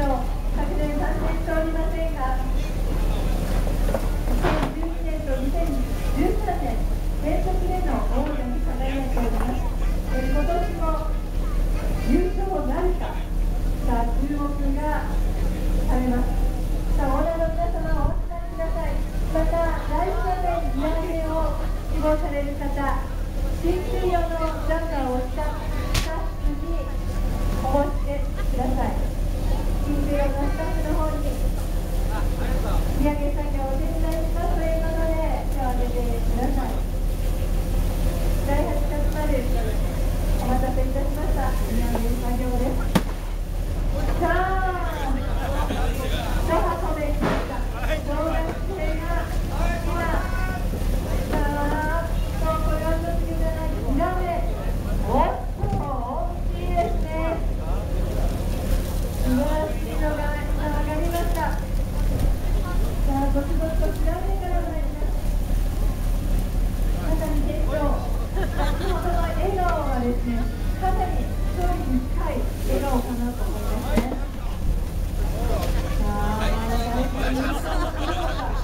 昨年参戦しておりませんが、2012年と2013年連続での王者に輝いております。今年も優勝なるか、さあ注目がされます。さあオーナーの皆様お集まりください。また来週で値上げを希望される方、新給用のジャンパーをしたスタッフにお申し出ください。新給用のスタッフの方に荷上げ作業をお手伝いしますということで手を挙げてください。第8月までお待たせいたしました。荷上げ作業です。さあ、止めに来ました。小学生が今、さあ、これはちょっとじゃない、2段目。おっと、大きいですね。素晴らしいのが今上がりました。さあ、ごつごつと調べから参ります。まさに店長、先ほどの笑顔はですね、かなり勝利に近い笑顔かなと思いますね。さあ、大事にしたのでしょうか。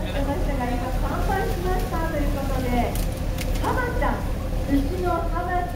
牛の浜ち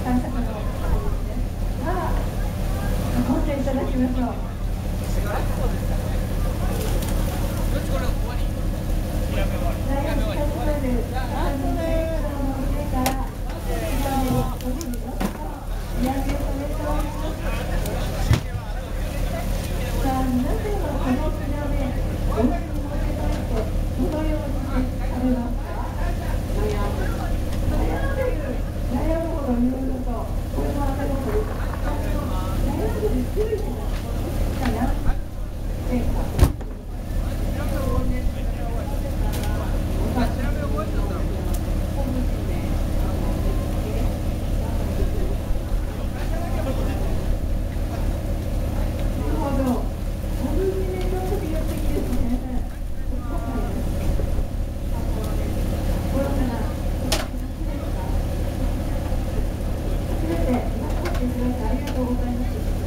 探索の方ですね。運んでいただきましょう。ありがとうございます。